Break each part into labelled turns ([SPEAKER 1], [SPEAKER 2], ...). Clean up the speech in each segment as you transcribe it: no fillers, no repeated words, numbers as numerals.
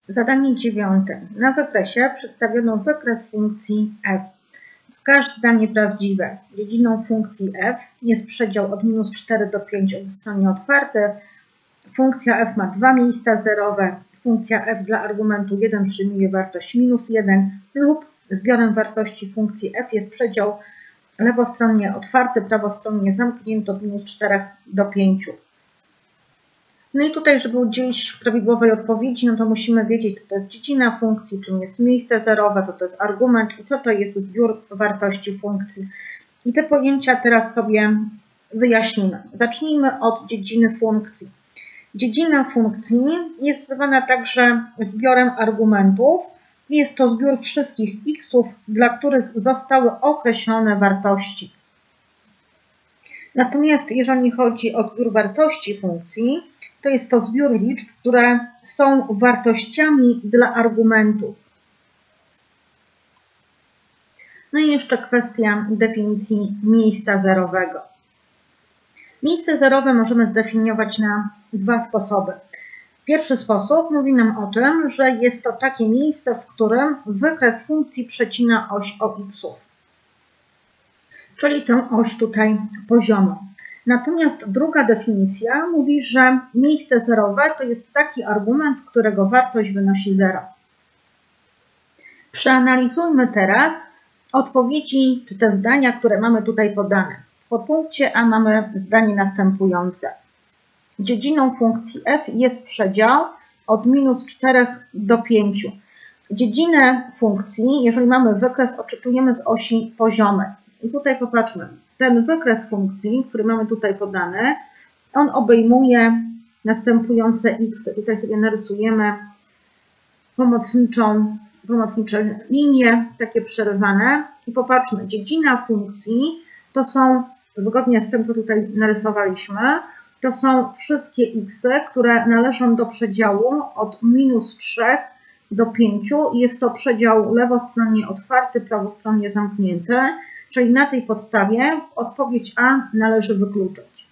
[SPEAKER 1] Zadanie 9. Na wykresie przedstawiono wykres funkcji f. Wskaż zdanie prawdziwe. Dziedziną funkcji f jest przedział od -4 do 5 w stronie otwartej. Funkcja f ma dwa miejsca zerowe. Funkcja f dla argumentu 1 przyjmuje wartość -1 lub zbiorem wartości funkcji f jest przedział lewostronnie otwarty, prawostronnie zamknięty od -4 do 5. No i tutaj, żeby udzielić prawidłowej odpowiedzi, no to musimy wiedzieć, co to jest dziedzina funkcji, czym jest miejsce zerowe, co to jest argument i co to jest zbiór wartości funkcji. I te pojęcia teraz sobie wyjaśnimy. Zacznijmy od dziedziny funkcji. Dziedzina funkcji jest zwana także zbiorem argumentów. Jest to zbiór wszystkich x'ów, dla których zostały określone wartości. Natomiast jeżeli chodzi o zbiór wartości funkcji, to jest to zbiór liczb, które są wartościami dla argumentów. No i jeszcze kwestia definicji miejsca zerowego. Miejsce zerowe możemy zdefiniować na dwa sposoby. Pierwszy sposób mówi nam o tym, że jest to takie miejsce, w którym wykres funkcji przecina oś o x'ów, czyli tę oś tutaj poziomą. Natomiast druga definicja mówi, że miejsce zerowe to jest taki argument, którego wartość wynosi 0. Przeanalizujmy teraz odpowiedzi, czy te zdania, które mamy tutaj podane. W podpunkcie A mamy zdanie następujące. Dziedziną funkcji f jest przedział od -4 do 5. Dziedzinę funkcji, jeżeli mamy wykres, oczytujemy z osi poziomej. I tutaj popatrzmy. Ten wykres funkcji, który mamy tutaj podany, on obejmuje następujące x. Tutaj sobie narysujemy pomocnicze linie, takie przerywane. I popatrzmy, dziedzina funkcji to są, zgodnie z tym, co tutaj narysowaliśmy, to są wszystkie x, które należą do przedziału od -3 do 5. Jest to przedział lewostronnie otwarty, prawostronnie zamknięty. Czyli na tej podstawie odpowiedź A należy wykluczyć.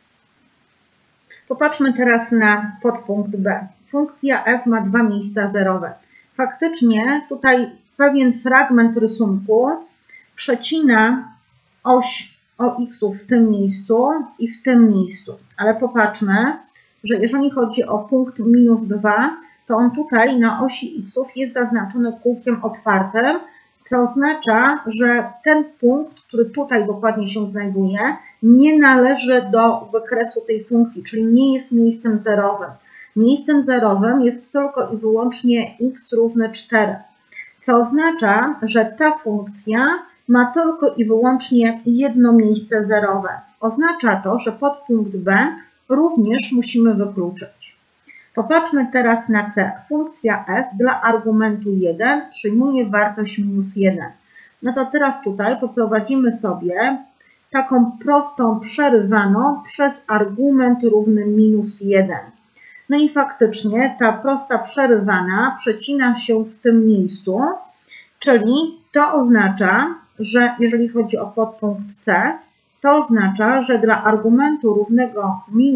[SPEAKER 1] Popatrzmy teraz na podpunkt B. Funkcja f ma dwa miejsca zerowe. Faktycznie tutaj pewien fragment rysunku przecina oś o x'ów w tym miejscu i w tym miejscu. Ale popatrzmy, że jeżeli chodzi o punkt -2, to on tutaj na osi x'ów jest zaznaczony kółkiem otwartym, co oznacza, że ten punkt, który tutaj dokładnie się znajduje, nie należy do wykresu tej funkcji, czyli nie jest miejscem zerowym. Miejscem zerowym jest tylko i wyłącznie x równe 4, co oznacza, że ta funkcja ma tylko i wyłącznie jedno miejsce zerowe. Oznacza to, że podpunkt B również musimy wykluczyć. Popatrzmy teraz na C. Funkcja f dla argumentu 1 przyjmuje wartość -1. No to teraz tutaj poprowadzimy sobie taką prostą przerywaną przez argument równy -1. No i faktycznie ta prosta przerywana przecina się w tym miejscu, czyli to oznacza, że jeżeli chodzi o podpunkt C, to oznacza, że dla argumentu równego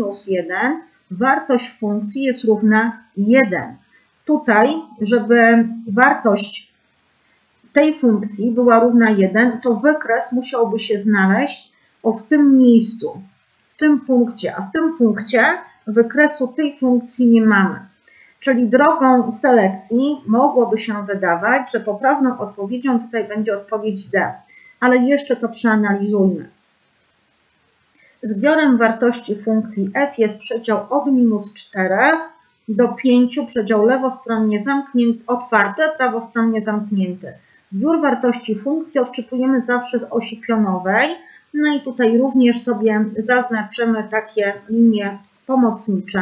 [SPEAKER 1] -1 wartość funkcji jest równa 1. Tutaj, żeby wartość tej funkcji była równa 1, to wykres musiałby się znaleźć w tym miejscu, w tym punkcie, a w tym punkcie wykresu tej funkcji nie mamy. Czyli drogą selekcji mogłoby się wydawać, że poprawną odpowiedzią tutaj będzie odpowiedź D, ale jeszcze to przeanalizujmy. Zbiorem wartości funkcji f jest przedział od -4 do 5, przedział lewostronnie otwarty, prawostronnie zamknięty. Zbiór wartości funkcji odczytujemy zawsze z osi pionowej. No i tutaj również sobie zaznaczymy takie linie pomocnicze,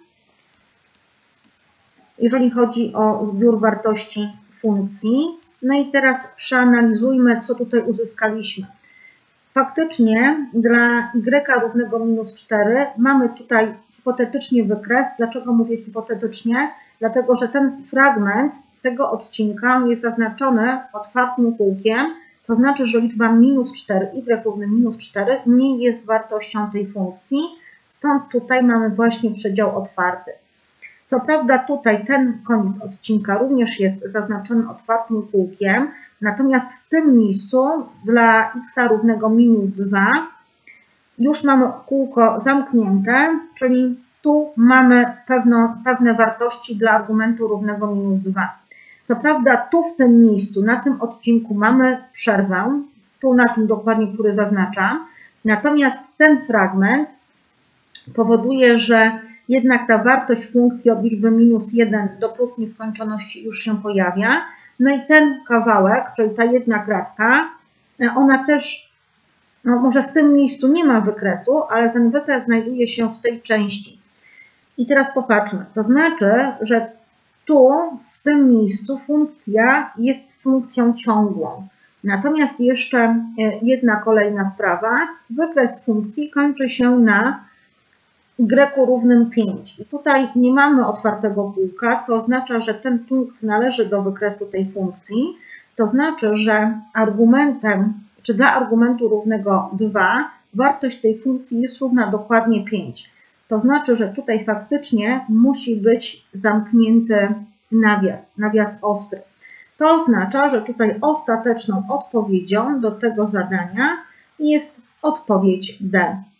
[SPEAKER 1] jeżeli chodzi o zbiór wartości funkcji. No i teraz przeanalizujmy, co tutaj uzyskaliśmy. Faktycznie dla y równego -4 mamy tutaj hipotetycznie wykres. Dlaczego mówię hipotetycznie? Dlatego, że ten fragment tego odcinka jest zaznaczony otwartym kółkiem, co znaczy, że liczba -4, y równy -4 nie jest wartością tej funkcji. Stąd tutaj mamy właśnie przedział otwarty. Co prawda tutaj ten koniec odcinka również jest zaznaczony otwartym kółkiem, natomiast w tym miejscu dla x równego -2 już mamy kółko zamknięte, czyli tu mamy pewne wartości dla argumentu równego -2. Co prawda tu w tym miejscu, na tym odcinku mamy przerwę, tu na tym dokładnie, który zaznaczam, natomiast ten fragment powoduje, że jednak ta wartość funkcji od liczby -1 do plus nieskończoności już się pojawia. No i ten kawałek, czyli ta jedna kratka, ona też, no może w tym miejscu nie ma wykresu, ale ten wykres znajduje się w tej części. I teraz popatrzmy, to znaczy, że tu w tym miejscu funkcja jest funkcją ciągłą. Natomiast jeszcze jedna kolejna sprawa, wykres funkcji kończy się na y równym 5. I tutaj nie mamy otwartego kółka, co oznacza, że ten punkt należy do wykresu tej funkcji. To znaczy, że argumentem, czy dla argumentu równego 2 wartość tej funkcji jest równa dokładnie 5. To znaczy, że tutaj faktycznie musi być zamknięty nawias ostry. To oznacza, że tutaj ostateczną odpowiedzią do tego zadania jest odpowiedź D.